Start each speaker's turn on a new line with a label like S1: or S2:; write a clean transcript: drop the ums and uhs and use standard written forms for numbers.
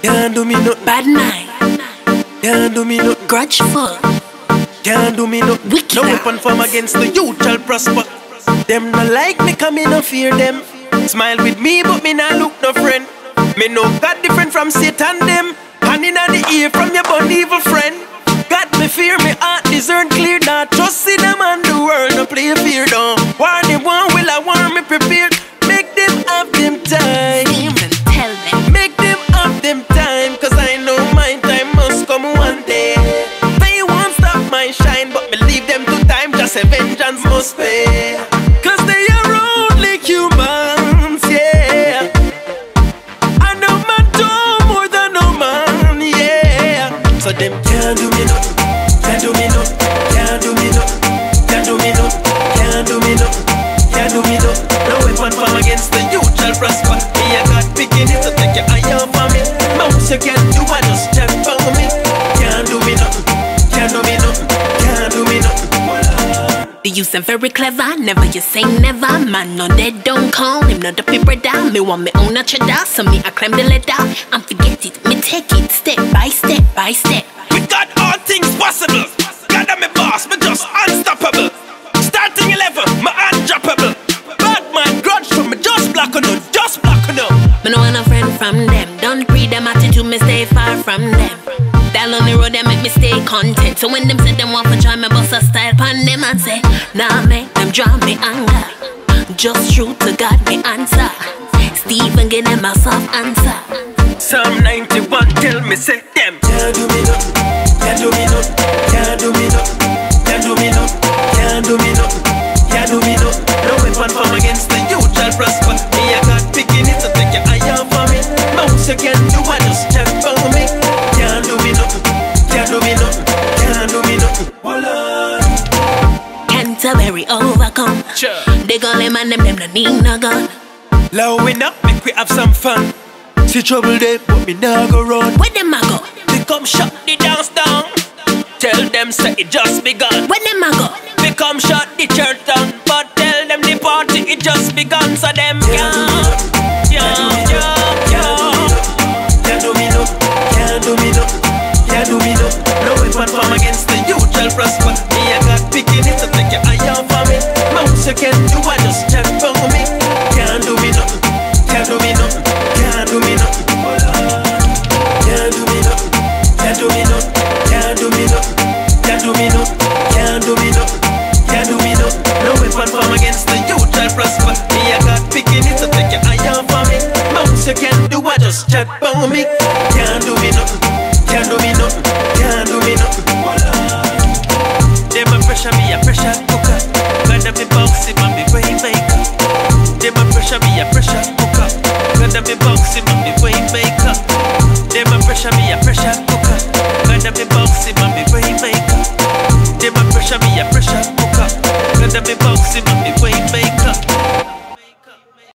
S1: Can't do me no
S2: bad night.
S1: Can't do me no
S2: Grudgeful.
S1: Can't do me no
S2: Wicked.
S1: No weapon form against the youth shall prosper. Them no like me, come me no fear them. Smile with me, but me nah look no friend. Me know God different from Satan them. Hand in the ear from your bun evil friend. Got me fear, me heart discern clear. Not trust in them and the world, no play fear down. War them one, will I want me prepared. Make them have them time.
S2: Even tell them.
S1: Make them have them time. Cause I know my time must come one day. They won't stop my shine, but me leave them to time. Just a vengeance must pay. Cause they are only humans, yeah. I know man do more than no man, yeah. So them can't do me nothing, can't do me nothing, can't do me nothing, can't do me nothing, can't do me nothing, can't do me nothing. No weapon form against the youth shall prosper. Me I got picking it to take your eye off of me. Mouse you can't do, I just check for me. Can't do me nothing, can't do me nothing, can't do me nothing.
S2: The youths are very clever, never you say never. Man, no dead, don't call him, not the people down. Me want me own a cheddar, so me I climb the ladder. And forget it, me take it step by step by step.
S1: We got all things possible. God I'm a boss, me just unstoppable. Starting 11, my undroppable. Bad man grudge from me, just block on them, just block on them.
S2: Me no want a friend from them, don't breed them attitude, me stay far from them. Down on the road, they make me stay content. So when them say them want to try me bust a style pan them and say, nah make them draw me anger. Just true to God me answer. Stephen get them a soft answer.
S1: Psalm 91 tell me say them can't do me nothing, can't do me nothing, can't do me nothing, can't do me nothing, can't do me nothing, can't do me nothing. No weapon form against the youth shall prosper. Me I got picking it to take your eye off of me. Mouse you can't do, I just check for me. Can't do me nothing, can't do me nothing, can't do me nothing. Voila.
S2: Canterbury overcome.
S1: Sure.
S2: They gon' let man them no need no gun.
S1: Lowing up, make we have some fun. See trouble there, but me nah go run.
S2: Where them a go?
S1: We come shut the dance down. Tell them say it just begun.
S2: Where them a go?
S1: We come shut the church down, but tell them the party it just begun. So them can't do me nothing, can't do me nothing, can't do me nothing, can't do me nothing. No weapon form against the youth shall prosper. Me I got picking it to take your eye off of me. Mouse you can't do, I just check for me. Can't do me nothing, can't do me nothing, can't do me nothing, can't do me nothing, can't do me nothing, can't do me nothing, can't do me nothing, can't do me nothing, can't do me nothing. No weapon form against the youth shall prosper. Me I got picking it to take your eye off of me. Mouse you can't do, I just check for me. Can't do me nothing, can't do me nothing, can't do me nothing. Them a pressure me a pressure cooker. Gotta be boxy, man, be way maker. Them a pressure me a pressure cooker. Gotta be boxy, man.